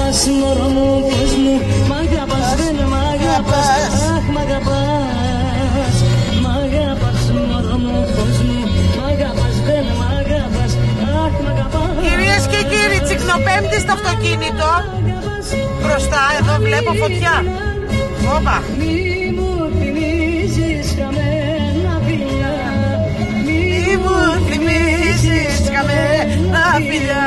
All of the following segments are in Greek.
αγαπάς μωρό μου, πες μου, μ' αγαπάς, δεν μ' αγαπάς, αχ μ' αγαπάς. Μ' αγαπάς μωρό μου, πες μου, μ' αγαπάς, δεν μ' αγαπάς, αχ μ' αγαπάς. Κυρίες και κύριοι, Τσικνοπέμπτη στο αυτοκίνητο. Μπροστά εδώ βλέπω φωτιά. Όπα. Μη μου θυμίζεις χαμένα φιλιά, Μη μου θυμίζεις χαμένα φιλιά.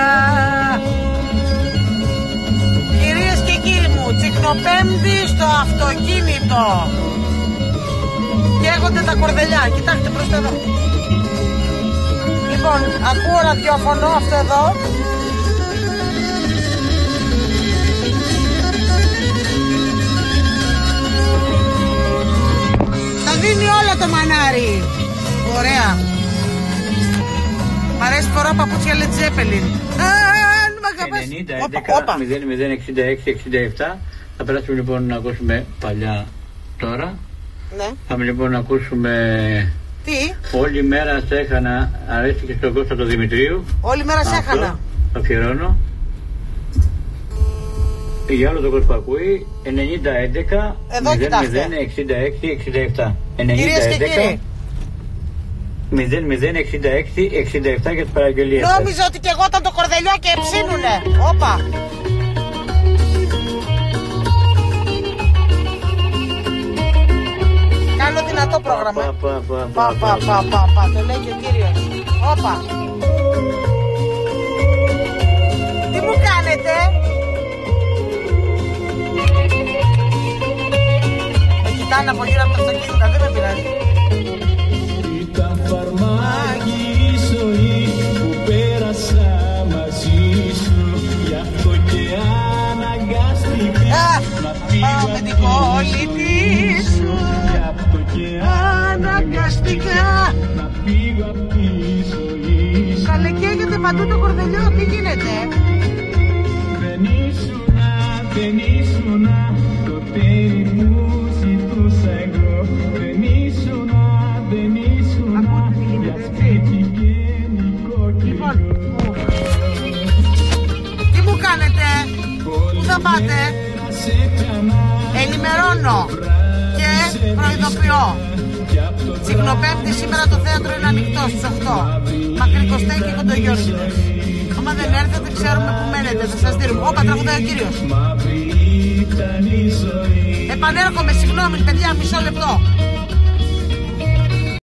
Κυρίες και κύριοι μου, Τσικνοπέμπτη στο αυτοκίνητο. Καίγονται τα κορδελιά, κοιτάξτε μπροστά εδώ. Λοιπόν, ακούω ραδιόφωνο αυτό εδώ. Θα δίνει όλο το μανάρι. Ωραία. Μ' αρέσει φορά παπούτσια Led Zeppelin. Αν μ' αγαπάς. 90-11-66-67. Θα περάσουμε λοιπόν να ακούσουμε παλιά τώρα. Ναι. Θα λοιπόν να ακούσουμε... Τι? Όλη μέρα σε έχανα, αρέστηκε στον Κώστα του Δημητρίου. Όλη μέρα σε έχανα. Το αφιερώνω. Για όλο τον κόσμο που ακούει. 90-11 Εδώ κοιτάξτε. 00-66-67. Κυρίες και κύριοι. 00-66-67 για τις παραγγελίες. Νόμιζα ότι και εγώ ήταν το κορδελιό και ψήνουνε. Όπα. Κάνω δυνατό πρόγραμμα. Το λέει και ο κύριος. Όπα. Τι μου κάνετε? Με κοιτάνε από γύρω από τα αυτοκίνητα, δεν με πειράζει. Ήταν φαρμάκι η ζωή που πέρασα μαζί σου. Γι' αυτό και αναγκάστηκα να φύγω με την κολλητή σου. Αναγκαστικά να φύγω απ' τη ζωή σου. Καλέ καίγεται παντού το κορδελιό, τι γίνεται? Δεν ήσουνα το τέρι που ζητούσα εγώ. Δεν ήσουνα για σπίτι και νοικοκυριό. Τι μου κάνετε? Πού θα πάτε? Ενημερώνω και προειδοποιώ. Τσικνοπέμπτη σήμερα το θέατρο είναι ανοιχτό στις 8. Μακρικοστέ και Κοντογιώργηδε. Άμα δεν έρθετε ξέρουμε που μένετε, θα σας δίνουμε. Όπα, τραγουδάει ο κύριος. Επανέρχομαι, συγγνώμη παιδιά, μισό λεπτό.